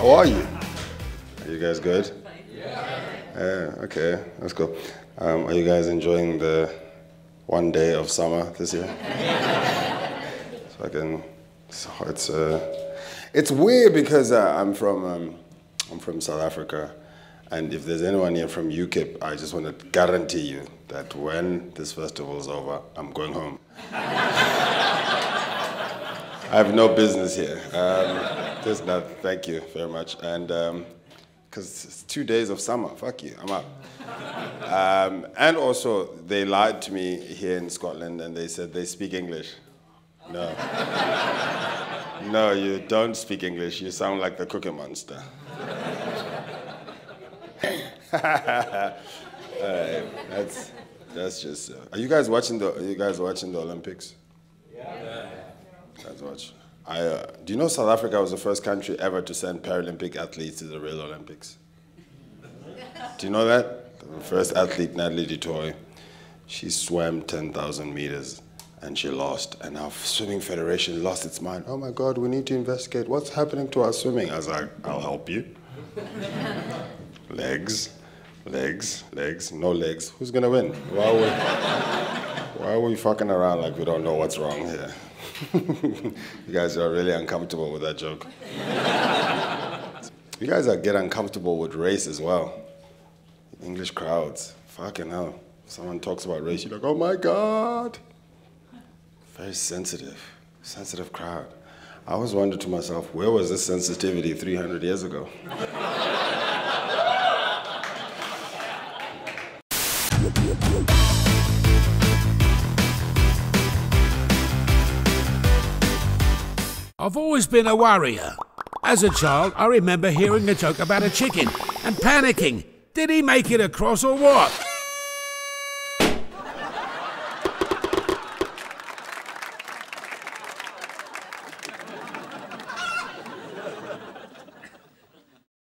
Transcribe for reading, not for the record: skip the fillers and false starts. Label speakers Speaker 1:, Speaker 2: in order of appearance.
Speaker 1: How are you? Are you guys good? Yeah. Okay, that's cool. Are you guys enjoying the one day of summer this year? It's weird because I'm from South Africa, and if there's anyone here from UK, I just want to guarantee you that when this festival is over, I'm going home. I have no business here. Thank you very much. And because it's 2 days of summer, fuck you, I'm out. And also, they lied to me here in Scotland and they said they speak English. No. No, you don't speak English. You sound like the Cookie Monster. That's just. Are you guys watching the Olympics? Yeah. Guys watch. Do you know South Africa was the first country ever to send Paralympic athletes to the real Olympics? Do you know that? The first athlete, Natalie du Toit, she swam 10,000 meters and she lost. And our swimming federation lost its mind. Oh my God, we need to investigate what's happening to our swimming. I was like, I'll help you. Legs, no legs. Who's gonna win? Why are we fucking around like we don't know what's wrong here? You guys are really uncomfortable with that joke. You guys get uncomfortable with race as well. English crowds, fucking hell. Someone talks about race, you're like, oh my God. Very sensitive crowd. I always wondered to myself, where was this sensitivity 300 years ago?
Speaker 2: I've always been a worrier. As a child, I remember hearing a joke about a chicken and panicking. Did he make it across or what?